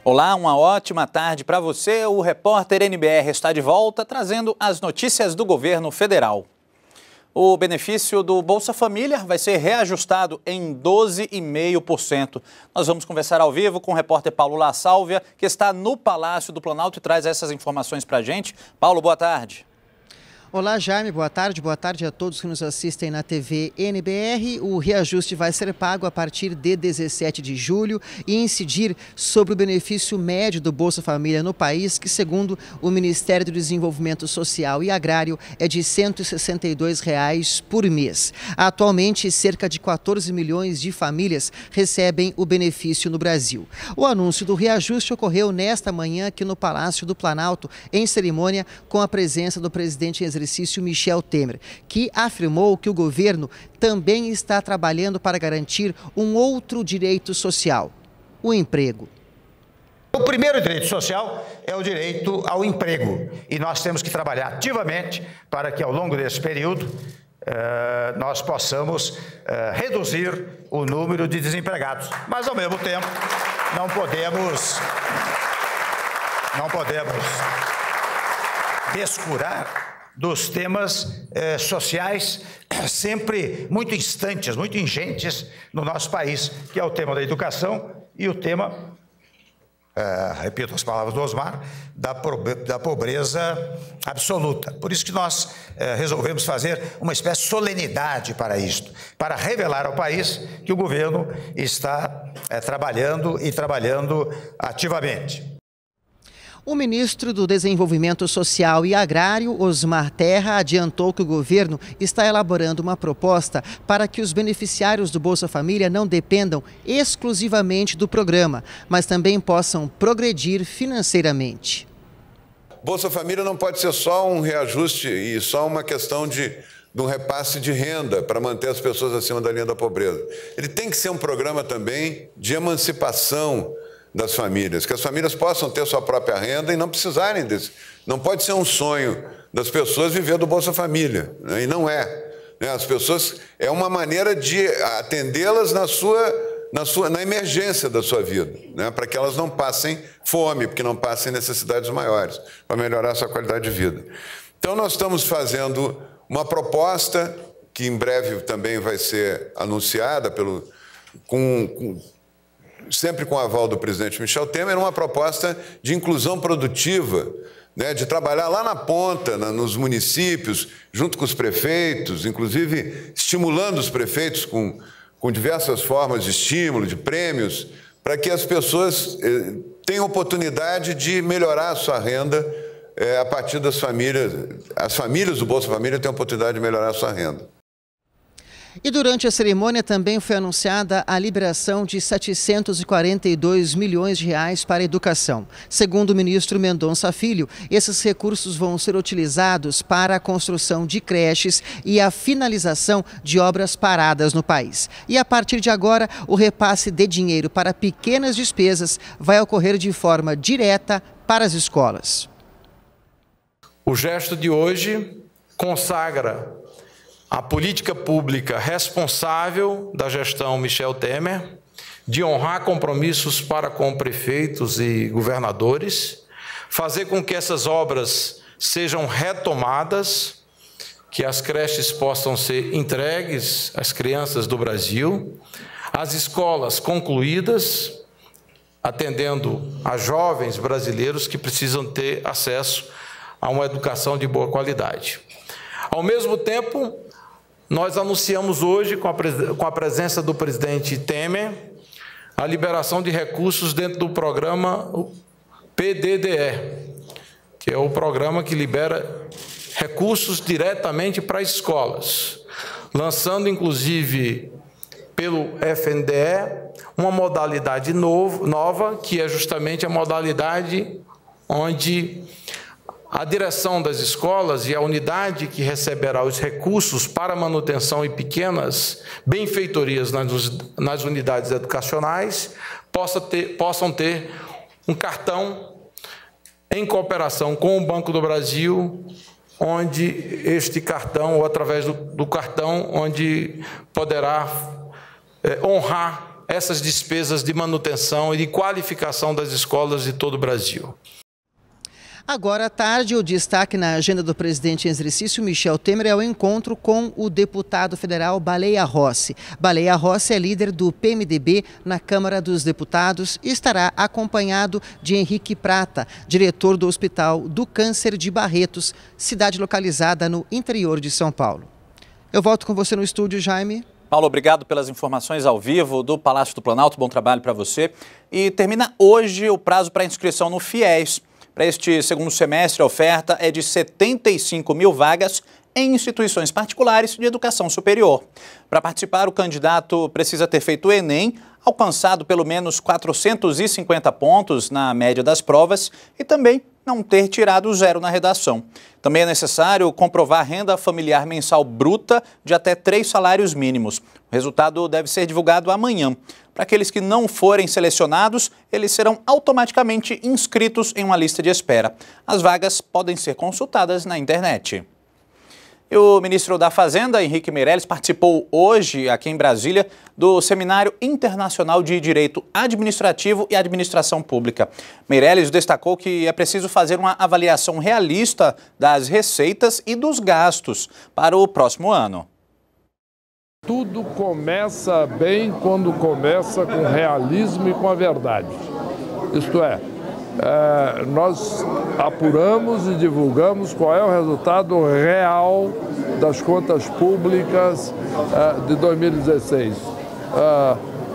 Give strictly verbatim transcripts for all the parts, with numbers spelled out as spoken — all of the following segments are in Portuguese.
Olá, uma ótima tarde para você. O repórter N B R está de volta trazendo as notícias do governo federal. O benefício do Bolsa Família vai ser reajustado em doze vírgula cinco por cento. Nós vamos conversar ao vivo com o repórter Paulo La Sálvia, que está no Palácio do Planalto e traz essas informações para a gente. Paulo, boa tarde. Olá, Jaime, boa tarde. Boa tarde a todos que nos assistem na T V N B R. O reajuste vai ser pago a partir de dezessete de julho e incidir sobre o benefício médio do Bolsa Família no país, que, segundo o Ministério do Desenvolvimento Social e Agrário, é de cento e sessenta e dois reais por mês. Atualmente, cerca de quatorze milhões de famílias recebem o benefício no Brasil. O anúncio do reajuste ocorreu nesta manhã aqui no Palácio do Planalto, em cerimônia com a presença do presidente em exercício Michel Temer, que afirmou que o governo também está trabalhando para garantir um outro direito social, o emprego. O primeiro direito social é o direito ao emprego e nós temos que trabalhar ativamente para que ao longo desse período uh, nós possamos uh, reduzir o número de desempregados, mas ao mesmo tempo não podemos, não podemos descurar dos temas eh, sociais sempre muito instantes, muito ingentes no nosso país, que é o tema da educação e o tema, eh, repito as palavras do Osmar, da, da pobreza absoluta. Por isso que nós eh, resolvemos fazer uma espécie de solenidade para isto, para revelar ao país que o governo está eh, trabalhando e trabalhando ativamente. O ministro do Desenvolvimento Social e Agrário, Osmar Terra, adiantou que o governo está elaborando uma proposta para que os beneficiários do Bolsa Família não dependam exclusivamente do programa, mas também possam progredir financeiramente. Bolsa Família não pode ser só um reajuste e só uma questão de, de um repasse de renda para manter as pessoas acima da linha da pobreza. Ele tem que ser um programa também de emancipação das famílias, que as famílias possam ter sua própria renda e não precisarem desse. Não pode ser um sonho das pessoas viver do Bolsa Família, né? E não é. Né? As pessoas, é uma maneira de atendê-las na sua, na sua, na emergência da sua vida, né? Para que elas não passem fome, porque não passem necessidades maiores, para melhorar a sua qualidade de vida. Então nós estamos fazendo uma proposta que em breve também vai ser anunciada pelo, com, com sempre com o aval do presidente Michel Temer, uma proposta de inclusão produtiva, né, de trabalhar lá na ponta, na, nos municípios, junto com os prefeitos, inclusive estimulando os prefeitos com, com diversas formas de estímulo, de prêmios, para que as pessoas eh, tenham oportunidade de melhorar a sua renda eh, a partir das famílias. As famílias do Bolsa Família têm a oportunidade de melhorar a sua renda. E durante a cerimônia também foi anunciada a liberação de setecentos e quarenta e dois milhões de reais para a educação. Segundo o ministro Mendonça Filho, esses recursos vão ser utilizados para a construção de creches e a finalização de obras paradas no país. E a partir de agora, o repasse de dinheiro para pequenas despesas vai ocorrer de forma direta para as escolas. O gesto de hoje consagra a política pública responsável da gestão Michel Temer de honrar compromissos para com prefeitos e governadores, fazer com que essas obras sejam retomadas, que as creches possam ser entregues às crianças do Brasil, as escolas concluídas, atendendo a jovens brasileiros que precisam ter acesso a uma educação de boa qualidade. Ao mesmo tempo, nós anunciamos hoje, com a, com a presença do presidente Temer, a liberação de recursos dentro do programa P D D E, que é o programa que libera recursos diretamente para as escolas, lançando, inclusive, pelo F N D E, uma modalidade novo, nova, que é justamente a modalidade onde a direção das escolas e a unidade que receberá os recursos para manutenção e pequenas benfeitorias nas, nas unidades educacionais possa ter, possam ter um cartão em cooperação com o Banco do Brasil, onde este cartão, ou através do, do cartão, onde poderá é, honrar essas despesas de manutenção e de qualificação das escolas de todo o Brasil. Agora à tarde, o destaque na agenda do presidente em exercício, Michel Temer, é o encontro com o deputado federal Baleia Rossi. Baleia Rossi é líder do P M D B na Câmara dos Deputados e estará acompanhado de Henrique Prata, diretor do Hospital do Câncer de Barretos, cidade localizada no interior de São Paulo. Eu volto com você no estúdio, Jaime. Paulo, obrigado pelas informações ao vivo do Palácio do Planalto. Bom trabalho para você. E termina hoje o prazo para inscrição no FIES. Para este segundo semestre, a oferta é de setenta e cinco mil vagas em instituições particulares de educação superior. Para participar, o candidato precisa ter feito o Enem, alcançado pelo menos quatrocentos e cinquenta pontos na média das provas e também não ter tirado zero na redação. Também é necessário comprovar renda familiar mensal bruta de até três salários mínimos. O resultado deve ser divulgado amanhã. Para aqueles que não forem selecionados, eles serão automaticamente inscritos em uma lista de espera. As vagas podem ser consultadas na internet. E o ministro da Fazenda, Henrique Meirelles, participou hoje, aqui em Brasília, do Seminário Internacional de Direito Administrativo e Administração Pública. Meirelles destacou que é preciso fazer uma avaliação realista das receitas e dos gastos para o próximo ano. Tudo começa bem quando começa com realismo e com a verdade. Isto é, é, nós apuramos e divulgamos qual é o resultado real das contas públicas é, de dois mil e dezesseis. É,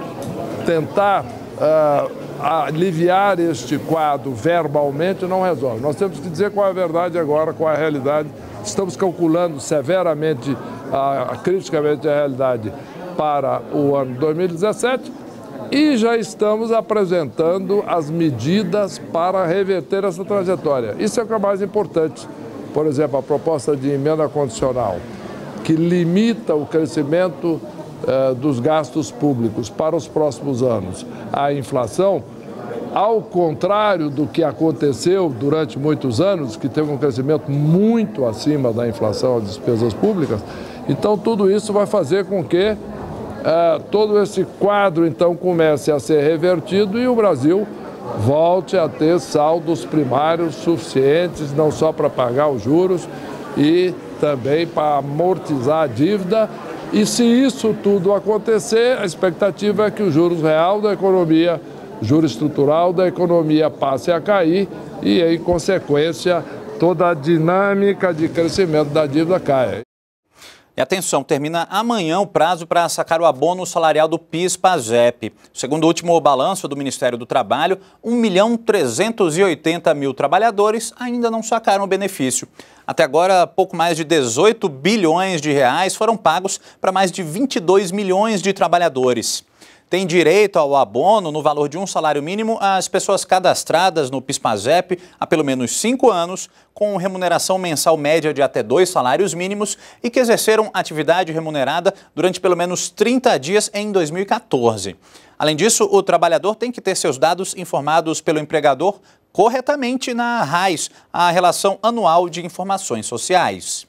tentar é, aliviar este quadro verbalmente não resolve. Nós temos que dizer qual é a verdade agora, qual é a realidade. Estamos calculando severamente, a, criticamente a realidade para o ano dois mil e dezessete e já estamos apresentando as medidas para reverter essa trajetória. Isso é o que é mais importante. Por exemplo, a proposta de emenda condicional, que limita o crescimento eh, dos gastos públicos para os próximos anos à inflação, ao contrário do que aconteceu durante muitos anos, que teve um crescimento muito acima da inflação das despesas públicas. Então, tudo isso vai fazer com que uh, todo esse quadro, então, comece a ser revertido e o Brasil volte a ter saldos primários suficientes, não só para pagar os juros e também para amortizar a dívida. E se isso tudo acontecer, a expectativa é que o juros real da economia, juro estrutural da economia passe a cair e, em consequência, toda a dinâmica de crescimento da dívida caia. E atenção, termina amanhã o prazo para sacar o abono salarial do PIS/PASEP. Segundo o último balanço do Ministério do Trabalho, um milhão trezentos e oitenta mil trabalhadores ainda não sacaram o benefício. Até agora, pouco mais de dezoito bilhões de reais foram pagos para mais de vinte e dois milhões de trabalhadores. Tem direito ao abono no valor de um salário mínimo as pessoas cadastradas no PIS/PASEP há pelo menos cinco anos, com remuneração mensal média de até dois salários mínimos e que exerceram atividade remunerada durante pelo menos trinta dias em dois mil e quatorze. Além disso, o trabalhador tem que ter seus dados informados pelo empregador corretamente na RAIS, a Relação Anual de Informações Sociais.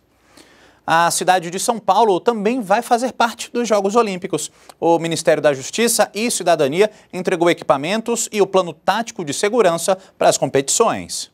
A cidade de São Paulo também vai fazer parte dos Jogos Olímpicos. O Ministério da Justiça e Cidadania entregou equipamentos e o plano tático de segurança para as competições.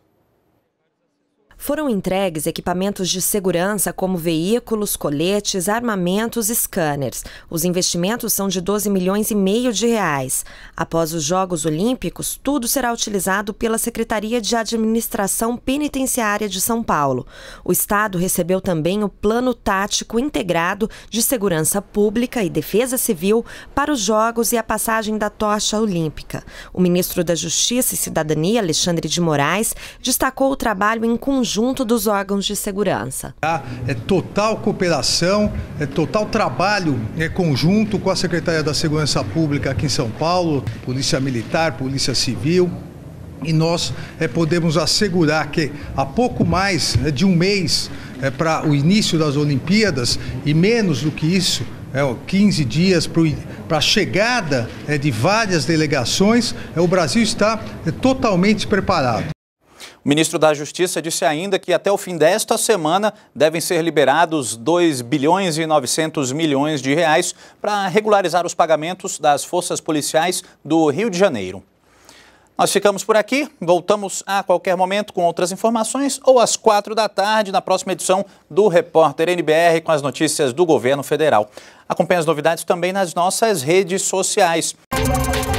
Foram entregues equipamentos de segurança como veículos, coletes, armamentos e scanners. Os investimentos são de doze milhões e meio de reais. Após os Jogos Olímpicos, tudo será utilizado pela Secretaria de Administração Penitenciária de São Paulo. O Estado recebeu também o Plano Tático Integrado de Segurança Pública e Defesa Civil para os Jogos e a passagem da tocha olímpica. O ministro da Justiça e Cidadania, Alexandre de Moraes, destacou o trabalho em conjunto junto dos órgãos de segurança. É total cooperação, é total trabalho é conjunto com a Secretaria da Segurança Pública aqui em São Paulo, Polícia Militar, Polícia Civil, e nós é, podemos assegurar que há pouco mais é, de um mês é, para o início das Olimpíadas e menos do que isso, é, quinze dias para a chegada é, de várias delegações, é, o Brasil está é, totalmente preparado. O ministro da Justiça disse ainda que até o fim desta semana devem ser liberados dois bilhões e novecentos milhões de reais para regularizar os pagamentos das forças policiais do Rio de Janeiro. Nós ficamos por aqui, voltamos a qualquer momento com outras informações ou às quatro da tarde na próxima edição do Repórter N B R com as notícias do governo federal. Acompanhe as novidades também nas nossas redes sociais.